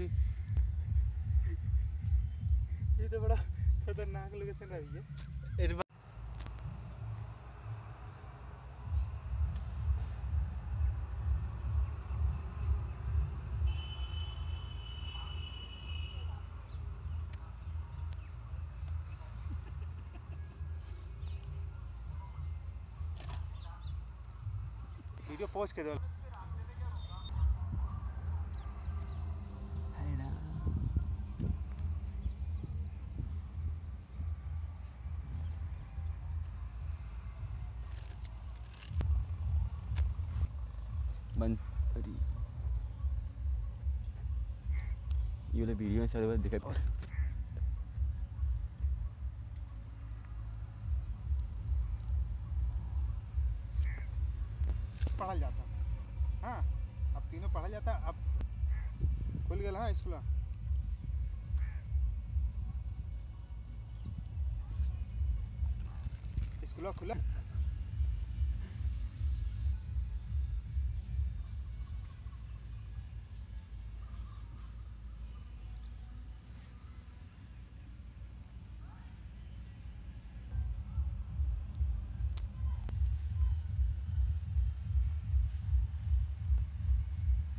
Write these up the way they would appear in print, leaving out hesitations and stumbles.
अरे ये तो बड़ा खतरनाक लोकेशन रही है। वीडियो पोस्ट कर दो। बंद ये वाला वीडियो में सारे बार दिखा पढ़ा जाता। हाँ अब तीनों पढ़ा जाता। अब खुल गया हाँ स्कूल। स्कूल खुला।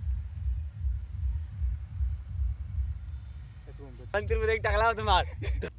मंदिर में देख टकला तुम्हार